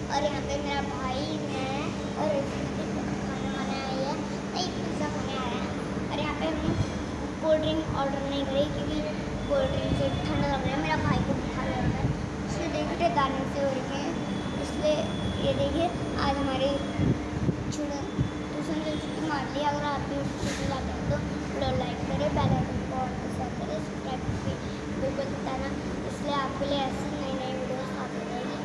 और यहाँ पे मेरा भाई, मैं और खाना खाने आई है, नहीं पिज़्ज़ा खाने आया है। और यहाँ पे हमने कोल्ड ड्रिंक ऑर्डर नहीं करी क्योंकि कोल्ड ड्रिंक से ठंडा लग रहा है, मेरा भाई को बुखार लग रहा है, इसलिए देखिए दाने से हो रखे हैं। इसलिए ये देखिए आज हमारी ट्यूशन से छुट्टी मार ली। अगर आप भी छुट्टी लाते हैं तो वीडियो लाइक करें, बेल आइकन को ऑन पर सेट करें, सब्सक्राइब भी बिल्कुल बताना, इसलिए आपके लिए ऐसी नई नई वीडियोस आती रहेगी।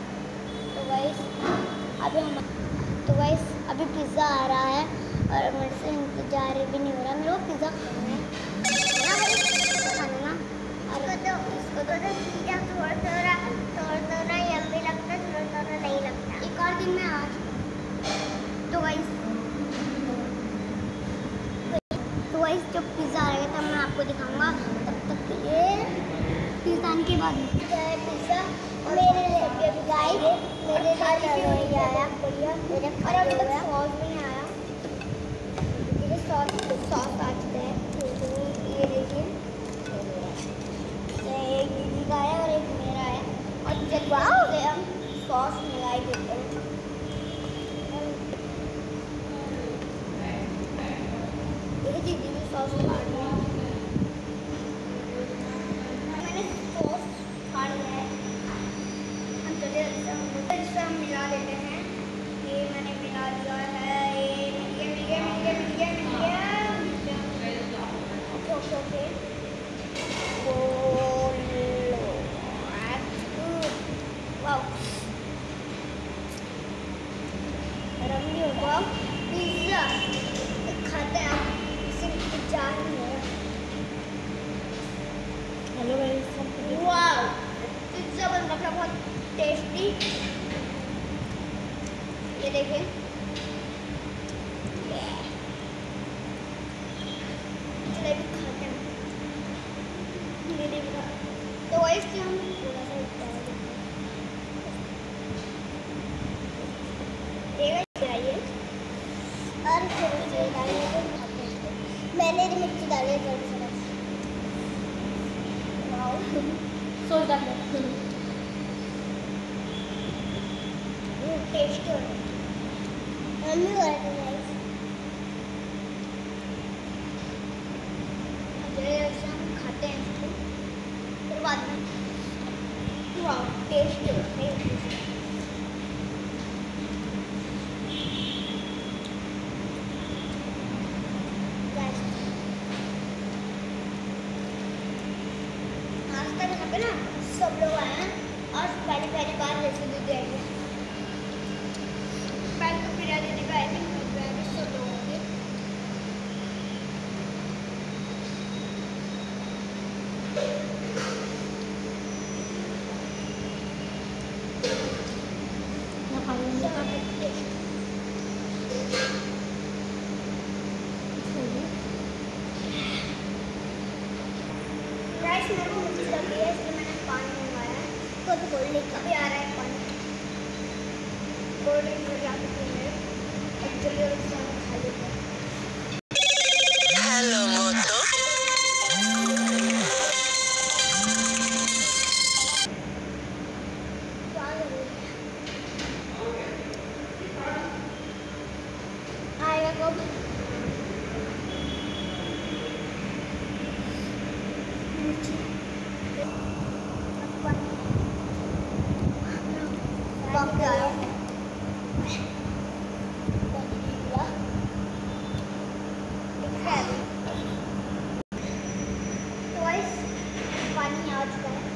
तो गाइस अभी पिज़्ज़ा आ रहा है और मेरे से इंतजार भी नहीं हो रहा, मेरे को पिज़्ज़ा खाना है ना भाई, खाना ना। और इसको तो पिज़्ज़ा थोड़ा यम्मी लगता है, थोड़ा नहीं लगता। एक और दिन में आज तो गाइस जब पिज़्ज़ा आएगा तब मैं आपको दिखाऊंगा। तब तक के लिए पिज़्ज़ा आने के बाद पिज़्ज़ा मेरे लिए गाइस मेरे लिए आया बढ़िया, मेरे और अभी तक सॉस भी नहीं आया। मेरे सॉस आ चुका है, ये देखिए एक दीदी का है और एक मेरा है। और जल्दी से हम सॉस मिला देते हैं। दीदी भी सॉस खा रही है, मैंने सॉस खा लिया है। हम चलिए हम मिला देते हैं। ये मैंने मिला दिया है, ये मिल गया। ओके वाओ, रंगी होगा पिज़्ज़ा खाते हैं आप, सिर्फ चार नहीं है। हेलो गाइस, वाओ पिज़्ज़ा बन रखा है बहुत टेस्टी। ये देखिए जलेबी खाते हैं, जलेबी खा तो वैसे हम थोड़ा सा डालिए और फिर डालिए तो खाते हैं। मैंने भी मिर्ची डाली है थोड़ी सी, सॉस डालो। टेस्टी हो रहा है, मम्मी हो रहा है गाइस। जैसे हम खाते हैं इसको फिर बाद में वाह टेस्टी हो रहा है। आज तक यहाँ पे ना सब लोग आए हैं और पहली बार रेसिपी देंगे। पहले तो बिरयानी नहीं खाई थी, सब लोग होंगे। राइस मेरे को मिर्ची लग गई है, इसलिए मैंने पानी मंगवाया है। तो अभी कोल्ड ड्रिंक अभी आ रहा है, पानी कोल्ड ड्रिंक लगा के पी रहे हैं। एक्चुअली और खा लेते हैं। हेलो मोटो, आएगा कब? पानी आ चुका है।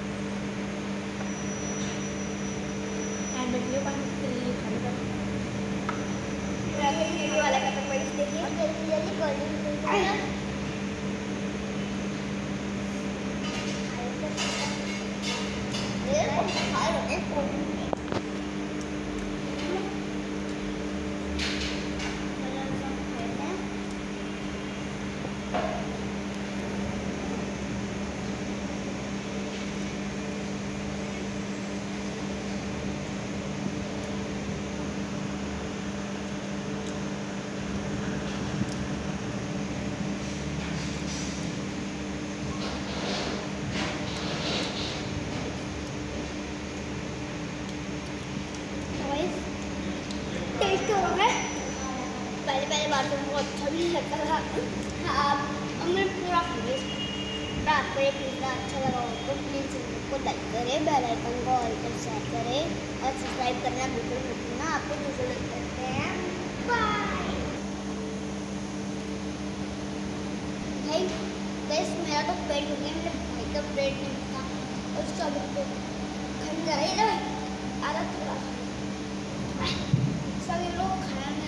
वीडियो वाला का तो देखिए जल्दी कोल्ड पहले बार तो बहुत अच्छा भी लगता था। हाँ, अब मैं पूरा फिनिश। आपको ये पिज़्ज़ा अच्छा लगा हो तो प्लीज़ को लाइक करें, बेल आइकन को ऑल पर शेयर करें और सब्सक्राइब करना बिल्कुल मत भूलना। आपको दूसरे लग करते हैं। बाय भाई। गाइस मेरा तो पेट हो गया, मेरे भाई का पेट नहीं था और सब को खंड आधा थोड़ा सभी लोग खाना